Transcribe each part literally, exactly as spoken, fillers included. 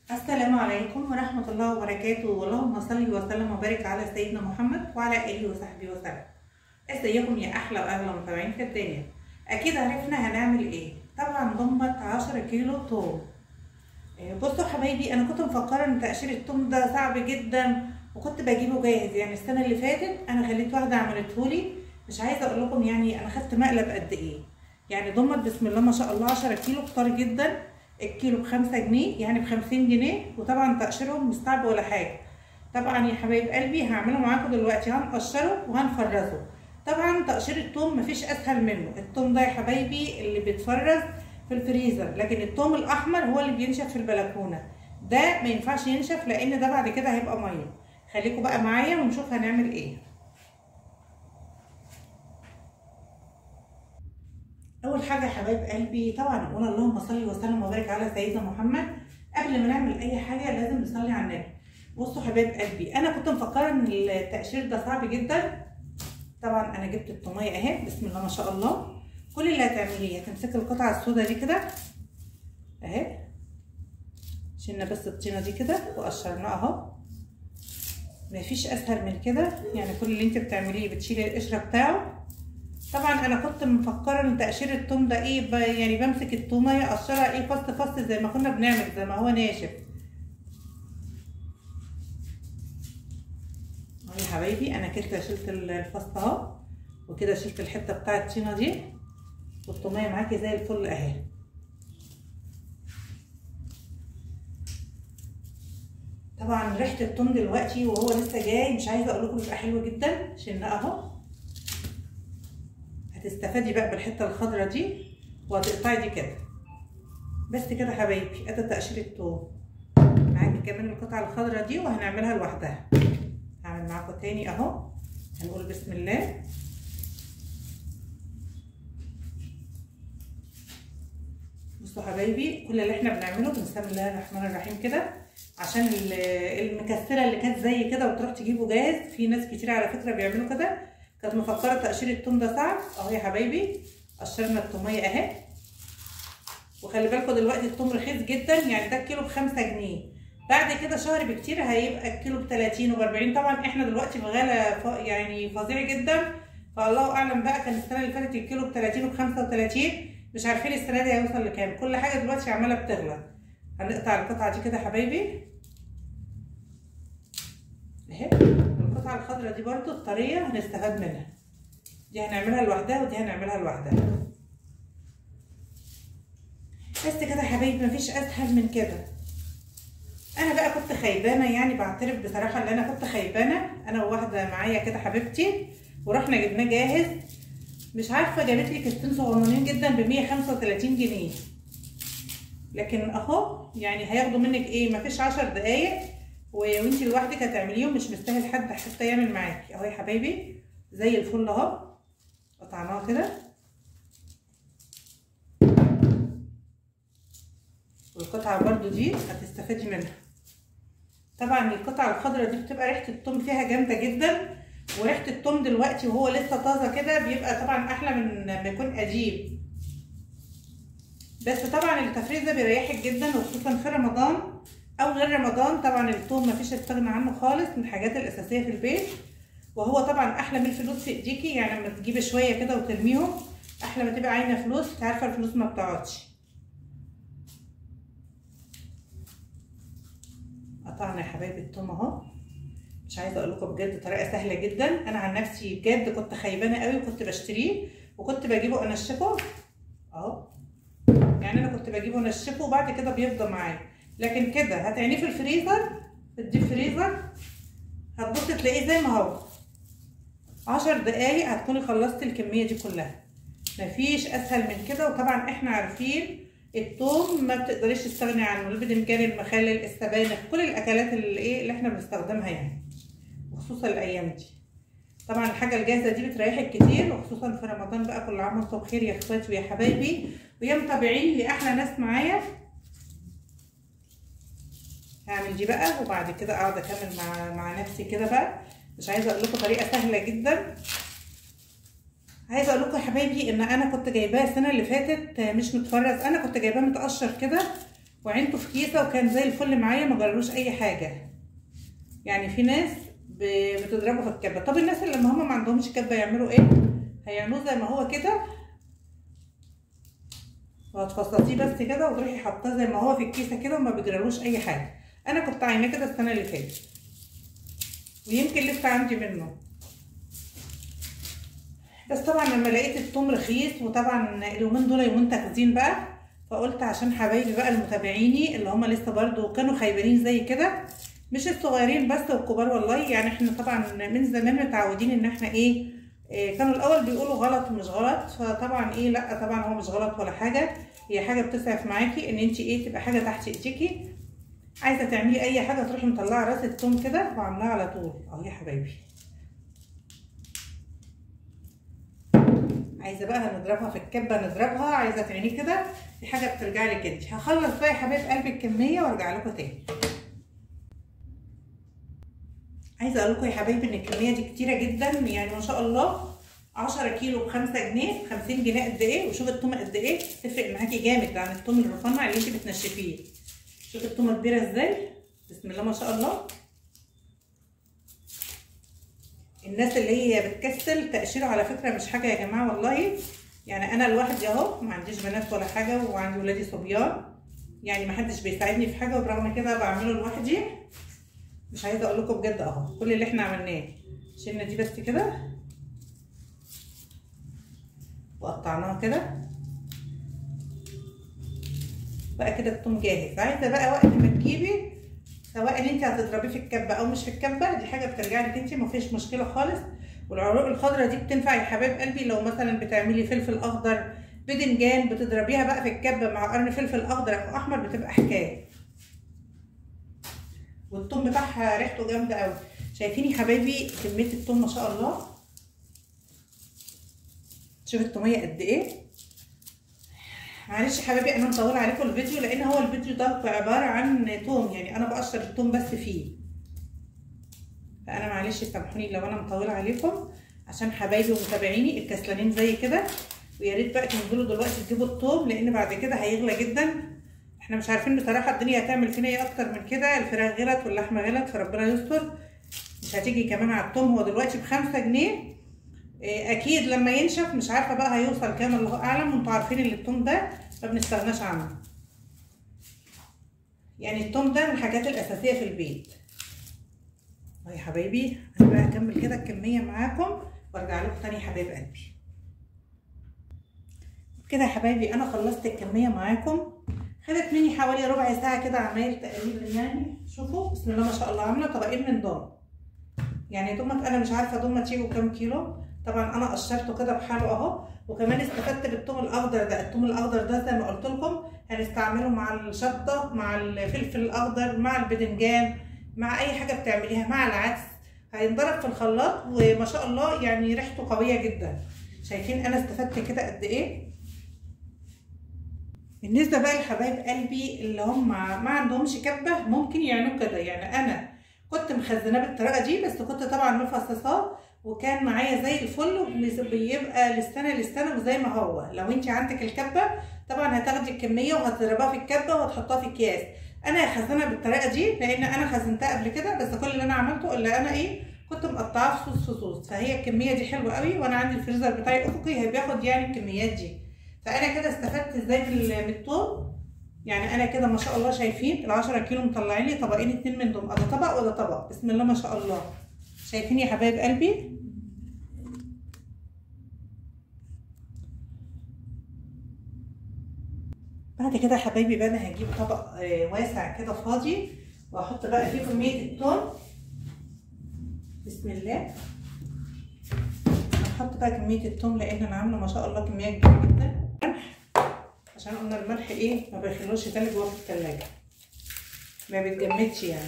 السلام عليكم ورحمة الله وبركاته، اللهم صل وسلم وبارك على سيدنا محمد وعلى آله وصحبه وسلم. ازيكم يا أحلى وأغلى متابعين في الدنيا؟ أكيد عرفنا هنعمل إيه. طبعا ضمت عشرة كيلو توم. بصوا حبايبي، أنا كنت مفكرة إن تقشير التوم ده صعب جدا وكنت بجيبه جاهز، يعني السنة اللي فاتت أنا خليت واحدة عملتهولي. مش عايزة أقول لكم يعني أنا خدت مقلب قد إيه. يعني ضمت بسم الله ما شاء الله عشرة كيلو كتار جدا. الكيلو بخمسة جنيه، يعني بخمسين جنيه، وطبعا تقشيرهم مش صعب ولا حاجه. طبعا يا حبايب قلبي هعمله معاكم دلوقتي، هنقشره وهنفرزه. طبعا تقشير التوم مفيش اسهل منه. التوم ده يا حبايبي اللي بيتفرز في الفريزر، لكن التوم الاحمر هو اللي بينشف في البلكونه. ده ما ينفعش ينشف لان ده بعد كده هيبقى ميه. خليكم بقى معايا ونشوف هنعمل ايه. اول حاجه يا حبايب قلبي طبعا نقول اللهم صل وسلم وبارك على سيدنا محمد. قبل ما نعمل اي حاجه لازم نصلي على النبي. بصوا حبايب قلبي، انا كنت مفكره ان التقشير ده صعب جدا. طبعا انا جبت الطوميه اهي بسم الله ما شاء الله. كل اللي هتعمليه هتمسكي القطعه السوداء دي كده اهي، شلنا بس الطينه دي كده وقشرناها اهو. مفيش اسهل من كده، يعني كل اللي انت بتعمليه بتشيلي القشره بتاعه. طبعا انا كنت مفكره ان تقشير التوم ده ايه، يعني بمسك التوميه اقشرها ايه فص فص زي ما كنا بنعمل، زي ما هو ناشف اهو يا حبايبي. انا كده شلت الفص اهو، وكده شلت الحته بتاعه الطينه دي، والتوميه معاكي زي الفل اهي. طبعا ريحه التوم دلوقتي وهو لسه جاي مش عايزه اقول لكم بيبقى حلو جدا. شلناه اهو. هتستفادي بقى بالحته الخضراء دي وهتقطعي دي كده بس كده حبايبي. ادي تقشير التوم معاكي كمان القطعه الخضراء دي، وهنعملها لوحدها. هعمل معاكم تاني اهو. هنقول بسم الله. بصوا حبايبي، كل اللي احنا بنعمله بسم الله الرحمن الرحيم كده، عشان المكسره اللي كانت زي كده وتروح تجيبه جاهز. في ناس كتير على فكره بيعملوا كده، كانت مفكره تقشير التوم ده صعب. اهو يا حبايبي قشرنا التوميه اهي. وخلي بالكم دلوقتي التوم رخيص جدا، يعني ده الكيلو بخمسة جنيه. بعد كده شهر بكتير هيبقى الكيلو بتلاتين وبأربعين. طبعا احنا دلوقتي في غلا يعني فظيع جدا، فالله اعلم بقى. كان السنه اللي فاتت الكيلو بتلاتين وبخمسة وتلاتين، مش عارفين السنه دي هيوصل لكام. كل حاجه دلوقتي عماله بتغلى. هنقطع القطعه دي كده حبايبي اهي. القطعه الخضراء دي برده الطريه هنستفاد منها، دي هنعملها لوحدها ودي هنعملها لوحدها بس كده يا حبايبي. مفيش اسهل من كده. انا بقى كنت خيبانه، يعني بعترف بصراحه ان انا كنت خيبانه. انا وواحده معايا كده حبيبتي، ورحنا جبناه جاهز. مش عارفه جابت لي كيستين صغننين جدا ب مية وخمسة وتلاتين جنيه، لكن اهو يعني هياخدوا منك ايه، مفيش عشر دقايق وانتي لوحدك هتعمليهم. مش مستاهل حد حتى يعمل معاكي. اهو يا حبايبي زي الفل اهو. قطعناها كده، والقطعه برده دي هتستفادي منها. طبعا القطعه الخضراء دي بتبقى ريحه التوم فيها جامده جدا، وريحه التوم دلوقتي وهو لسه طازه كده بيبقى طبعا احلى من ما يكون قديم. بس طبعا التفريز ده بيريحك جدا، وخصوصا في رمضان او غير رمضان. طبعا التوم مفيش استغنى عنه خالص، من الحاجات الاساسيه في البيت. وهو طبعا احلى من الفلوس في ايديكي، يعني لما تجيبي شويه كده وترميهم احلى ما تبقى عاينه فلوس. انت عارفه الفلوس ما بتقعدش. قطعنا يا حبايبي التوم اهو. مش عايزه اقول لكم بجد طريقه سهله جدا. انا عن نفسي بجد كنت خيبانه قوي، وكنت بشتريه وكنت بجيبه انشفه اهو. يعني انا كنت بجيبه انشفه وبعد كده بيفضل معايا، لكن كده هتعينيه في الفريزر، في الديب فريزر، هتبص تلاقيه زي ما هو عشر دقايق هتكوني خلصتي الكميه دي كلها. مفيش اسهل من كده. وطبعا احنا عارفين التوم ما بتقدريش تستغني عنه، البدنجان، المخلل، السبانخ، كل الاكلات اللي ايه اللي احنا بنستخدمها يعني، وخصوصا الايام دي. طبعا الحاجه الجاهزه دي بتريحك كتير، وخصوصا في رمضان بقى. كل عام وانتم بخير يا اخواتي ويا حبايبي ويا متابعين لاحلى ناس معايا. هعمل دي بقى وبعد كده اقعد اكمل مع مع نفسي كده بقى. مش عايزه اقول لكم طريقه سهله جدا. عايزه اقول لكم يا حبايبي ان انا كنت جايباه السنه اللي فاتت مش متفرز، انا كنت جايباه متقشر كده وعينته في كيسه وكان زي الفل معايا، ما جرالوش اي حاجه. يعني في ناس بتضربه في الكبه. طب الناس اللي لما هم ما عندهمش كبه يعملوا ايه؟ هيعملوه زي ما هو كده، وهتفصصيه بس كده وتروحي حاطاه زي ما هو في الكيسه كده وما بيجرالوش اي حاجه. انا كنت عايناه كده السنه اللي فاتت ويمكن لسه عندي منه، بس طبعا لما لقيت التوم رخيص، وطبعا اليومين دول يومين تخزين بقى، فقلت عشان حبايبي بقى المتابعيني اللي هم لسه برضو كانوا خايبانين زي كده، مش الصغيرين بس والكبار والله. يعني احنا طبعا من زمان متعودين ان احنا ايه, إيه كانوا الاول بيقولوا غلط ومش غلط، فطبعا ايه لا طبعا هو مش غلط ولا حاجه، هي حاجه بتسعف معاكي ان انت ايه تبقى حاجه تحت ايديكي. عايزه تعملي اي حاجه تروحي مطلعه راس التوم كده وعاملاها على طول اهو يا حبايبي. عايزه بقى هنضربها في الكبه نضربها، عايزه تعملي كده دي حاجه بترجع لك انت. هخلص بقى يا حبايب قلبي الكميه وارجع لكم تاني. عايزه اقول لكم يا حبايبي ان الكميه دي كتيره جدا، يعني ما شاء الله عشرة كيلو بخمسة جنيه، خمسين جنيه قد ايه. وشوف التومه قد ايه تفرق معاكي جامد عن التوم الرفنع اللي انت بتنشفيه. شوف التومه كبيره ازاي، بسم الله ما شاء الله. الناس اللي هي بتكسل تقشيره على فكره مش حاجه يا جماعه والله. يعني انا لوحدي اهو، ما عنديش بنات ولا حاجه، وعندي ولادي صبيان، يعني ما حدش بيساعدني في حاجه، وبرغم كده بعمله لوحدي. مش عايزه اقول لكم بجد اهو كل اللي احنا عملناه، شلنا دي بس كده وقطعناها كده بقى كده التوم جاهز. عايزه بقى وقت ما تجيبي، سواء انت هتضربيه في الكبه او مش في الكبه، دي حاجه بترجع لك انت، مفيش مشكله خالص. والعروق الخضراء دي بتنفع يا حبايب قلبي لو مثلا بتعملي فلفل اخضر، بدنجان، بتضربيها بقى في الكبه مع قرن فلفل اخضر او احمر، بتبقى حكايه. والثوم بتاعها ريحته جامده قوي. شايفين يا حبايبي كميه الثوم ما شاء الله؟ شوف الثوميه قد ايه. معلش يا حبايبي انا مطوله عليكم الفيديو، لان هو الفيديو ده عباره عن توم، يعني انا بقشر التوم بس فيه، فانا معلش سامحوني لو انا مطوله عليكم، عشان حبايبي ومتابعيني الكسلانين زي كده. ويا ريت بقى تنزلوا دلوقتي تجيبوا التوم، لان بعد كده هيغلى جدا. احنا مش عارفين بصراحه الدنيا هتعمل فينا ايه اكتر من كده، الفراخ غلت واللحمه غلت، فربنا يستر. مش هتيجي كمان على التوم، هو دلوقتي بخمسة جنيه، اكيد لما ينشف مش عارفه بقى هيوصل كام، الله اعلم. وانتوا عارفين ان التوم ده ما بنستغناش عنه، يعني التوم ده من الحاجات الاساسيه في البيت. يا حبايبي انا بقى هكمل كده الكميه معاكم وارجع لكم تاني يا حبايب قلبي. كده يا حبايبي انا خلصت الكميه معاكم، خدت مني حوالي ربع ساعه كده عمايل تقريبا. يعني شوفوا بسم الله ما شاء الله، عامله طبقين من ضم. يعني دومت انا مش عارفه دومت يجوا كام كيلو، طبعا انا قشرته كده بحاله اهو. وكمان استفدت بالثوم الاخضر ده، الثوم الاخضر ده زي ما قلت لكم هنستعمله مع الشطه، مع الفلفل الاخضر، مع البدنجان، مع اي حاجه بتعمليها، مع العدس، هينضرب في الخلاط. وما شاء الله يعني ريحته قويه جدا. شايفين انا استفدت كده قد ايه. بالنسبه بقى لحبايب قلبي اللي هم ما عندهمش كبه، ممكن يعملوا كده. يعني انا كنت مخزناه بالطريقه دي، بس كنت طبعا مفصصاه وكان معايا زي الفل، بيبقى للسنه للسنه وزي ما هو. لو انت عندك الكبه طبعا هتاخدي الكميه وهتضربها في الكبه وهتحطها في اكياس. انا هخزنها بالطريقه دي لان انا خزنتها قبل كده، بس كل اللي انا عملته اللي انا ايه كنت مقطعاه فصوص فصوص. فهي الكميه دي حلوه قوي، وانا عندي الفريزر بتاعي افقي هي بياخد يعني الكميات دي. فانا كده استفدت ازاي من الثوم. يعني انا كده ما شاء الله شايفين العشرة كيلو مطلعين لي طبقين اتنين منهم، ده طبق وده طبق، بسم الله ما شاء الله. شايفين يا حبايب قلبي؟ بعد كده يا حبايبي بقى انا هجيب طبق واسع كده فاضي، واحط بقى فيه كميه الثوم. بسم الله. هحط بقى كميه الثوم لان انا عامله ما شاء الله كميه كبيره جدا. عشان قلنا الملح ايه ما بيخلوش يتلج جوه في التلاجة، ما بيتجمدش يعني.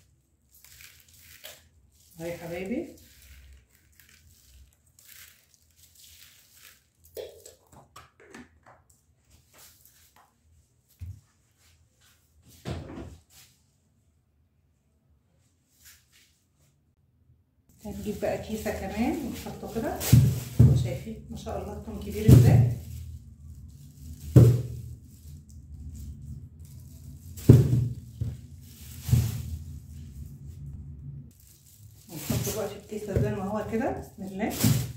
اهي يا حبايبي هنجيب بقى كيسه كمان ونحطه كده. شايفين ما شاء الله الثوم كبير ازاي. دلوقتي الكيسه زي ما هو كده. بسم الله.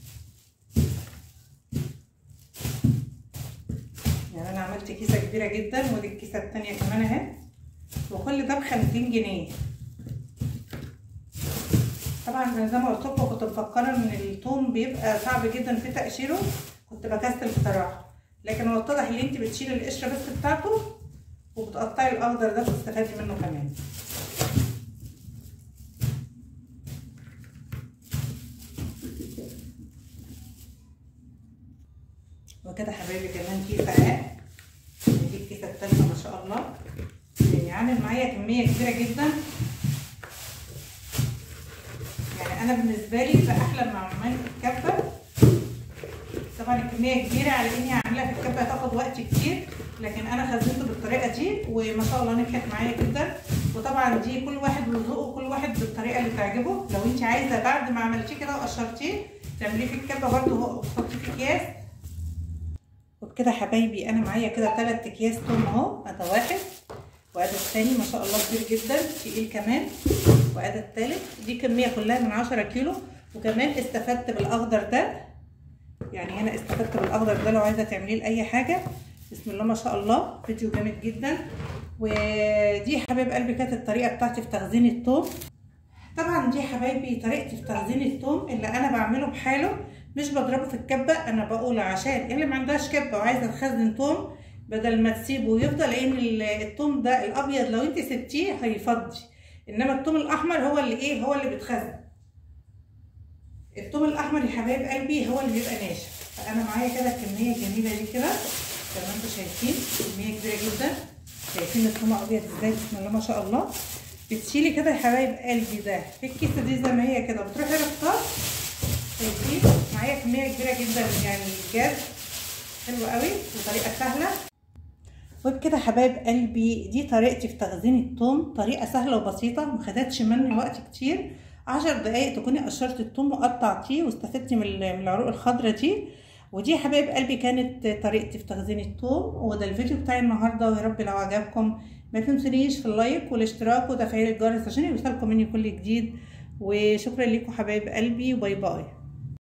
يعني انا عملت كيسه كبيره جدا، ودي الكيسه الثانيه كمان اهي، وكل ده بخمسين جنيه. طبعا زي ما قلت لكم كنت مفكره ان الثوم بيبقى صعب جدا في تقشيره، كنت بكسل بصراحه، لكن هو اتضح ان انت بتشيلي القشره بس بتاعته وبتقطعي الاخضر ده وتستفادي منه كمان. وكده حبايبي كمان كيسه اهي، دي الكيسه الثالثه ما شاء الله. يعني عامل معايا كميه كبيره جدا. يعني انا بالنسبه لي باحلى مع عمال الكبه. طبعا الكميه كبيره على اني اعملها في الكبه هتاخد وقت كتير، لكن انا خزنته بالطريقه دي وما شاء الله نجحت معايا جدا. وطبعا دي كل واحد وذوقه، كل واحد بالطريقه اللي تعجبه. لو انت عايزه بعد ما عملتيه كده وقشرتيه تعمليه في الكبه برده وتحطيه في اكياس. وبكده حبايبي انا معايا كده ثلاث اكياس توم اهو. ادي واحد، وادي الثاني ما شاء الله كبير جدا تقيل كمان، وادي الثالث. دي كميه كلها من عشرة كيلو. وكمان استفدت بالاخضر ده، يعني هنا استفدت بالاخضر ده لو عايزه تعمليه لاي حاجه. بسم الله ما شاء الله، فيديو جامد جدا. ودي حبايب قلبي كانت الطريقه بتاعتي في تخزين الثوم. طبعا دي حبايبي طريقتي في تخزين الثوم اللي انا بعمله بحاله، مش بضربه في الكبه. انا بقول عشان اللي ما عندهاش كبه وعايزه تخزن ثوم، بدل ما تسيبه يفضل، لان الثوم ده الابيض لو انت سبتيه هيفضي، انما الثوم الاحمر هو اللي ايه، هو اللي بيتخزن. الثوم الاحمر يا حبايب قلبي هو اللي بيبقى ناشف. فانا معايا كده الكميه الجميله دي كده زي ما انتم شايفين، كميه كبيره جدا. شايفين الثوم ابيض ازاي؟ بسم الله ما شاء الله. بتشيلي كده يا حبايب قلبي ده في الكيسه دي زي ما هي كده، بتروحي ربطها. شايفين معايا كميه كبيره جدا، يعني بجد حلوه قوي وطريقه سهله. وبكده حبايب قلبي دي طريقتي في تخزين الثوم، طريقه سهله وبسيطه ما خدتش مني وقت كتير. عشر دقايق تكوني قشرتي الثوم وقطعتيه واستفدتي من العروق الخضراء دي. ودي حبايب قلبي كانت طريقتي في تخزين الثوم. وده الفيديو بتاعي النهارده، ويا رب لو عجبكم ما تنسونيش في اللايك والاشتراك وتفعيل الجرس عشان يوصلكم مني كل جديد. وشكرا لكم حبايب قلبي، وباي باي.